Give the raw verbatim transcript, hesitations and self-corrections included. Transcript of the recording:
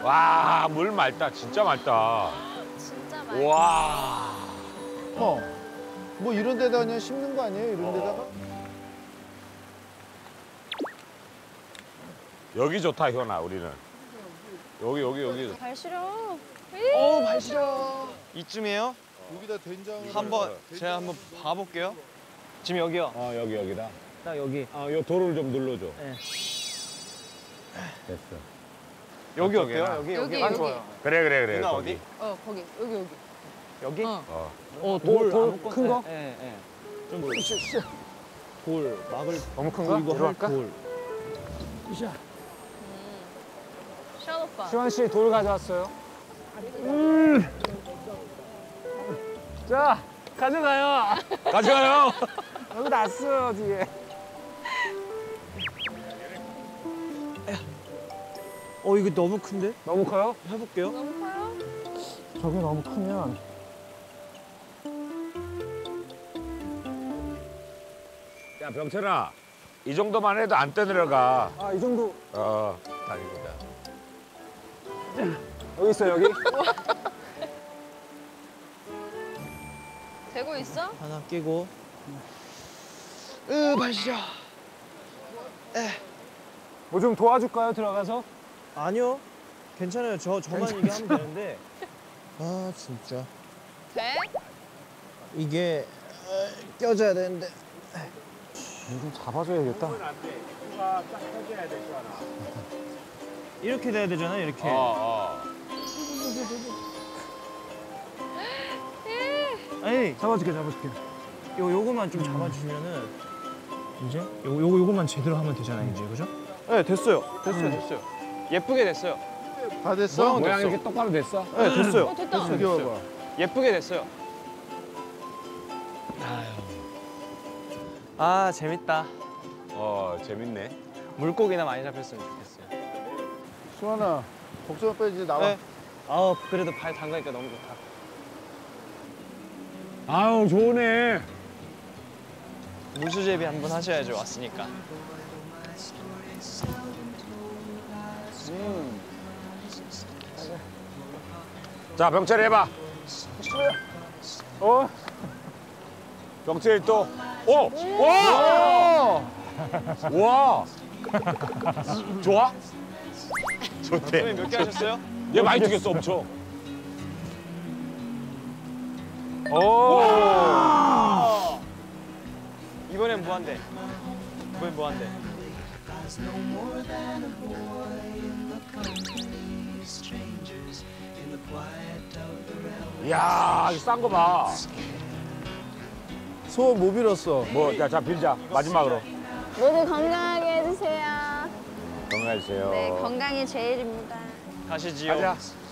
와, 물 맑다. 진짜 맑다. 진짜 맑다. 와. 어. 뭐 이런 데다 그냥 심는 거 아니에요? 이런 데다가? 여기 좋다, 현아, 우리는. 여기, 여기, 여기. 발 시려. 어우 발 시려. 이쯤이에요? 여기다 된장을 한번 제가 한번 봐볼게요. 지금 여기요. 어, 여기, 여기다. 딱 여기. 어, 요 돌을 좀 눌러줘. 네. 됐어. 여기 저쪽에나. 어때요? 여기 여기, 여기. 여기. 좋아요. 그래, 그래, 그래. 누나 거기. 어디? 어 거기 여기 여기. 여기? 어. 어. 어, 돌, 돌 아무거나- 큰 거? 예, 예. 좀 뭐, 돌 막을 너무 큰 거? 이거 이거 할 할까? 돌. 시원 오빠. 시원 씨 돌 가져왔어요. 음. 자, 가져가요. 가져가요. 여기 놨어요, 뒤에. 어 이거 너무 큰데? 너무 커요? 해볼게요. 너무 커요? 저게 너무 크면. 야, 병철아. 이 정도만 해도 안 떠내려가. 아, 이 정도. 어, 다행이다. 여기 있어요, 여기. 되고 있어? 하나 끼고. 으, 발 시려. 뭐 좀 도와줄까요, 들어가서? 아니요. 괜찮아요. 저 저만 이게 하면 되는데. 아 진짜. 돼? 이게 어, 껴져야 되는데. 좀 잡아줘야겠다. 이렇게 돼야 되잖아요. 이렇게. 어, 어. 아니 잡아줄게, 잡아줄게. 요 요거만 좀 잡아주시면은 이제 요 요거 요거만 제대로 하면 되잖아요. 이제 그죠? 네 됐어요. 됐어요. 됐어요. 예쁘게 됐어요. 다 됐어? 모양은 모양 됐어. 이렇게 똑바로 됐어? 네 됐어요. 어 됐다. 됐어요. 여기 됐어요. 와봐. 예쁘게 됐어요. 아 재밌다. 어, 재밌네. 물고기나 많이 잡혔으면 좋겠어요. 수환아, 걱정 빼 이제 나와. 네. 아우 그래도 발 담가니까 너무 좋다. 아유, 좋으네. 무수제비 한번 하셔야죠 왔으니까. 자, 병철 해봐. 어? 병철이 또. 오! 와! 와! 좋아? 좋대. 선생님 몇 개 하셨어요? 얘 많이 죽였어, 엄청. 오! 이번엔 무한대. 이번엔 무한대. 이야, 싼 거 봐. 소원 못 빌었어. 뭐, 자, 자, 빌자. 마지막으로. 모두 건강하게 해주세요. 건강해주세요. 네 건강이 제일입니다. 가시지요. 가자.